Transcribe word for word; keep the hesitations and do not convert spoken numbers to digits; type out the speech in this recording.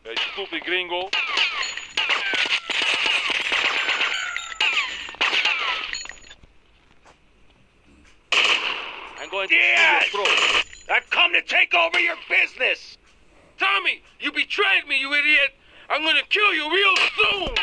Hey, stupid gringo. I'm going to Diaz! steal your throat. I've come to take over your business! Tommy, you betrayed me, you idiot! I'm gonna kill you real soon!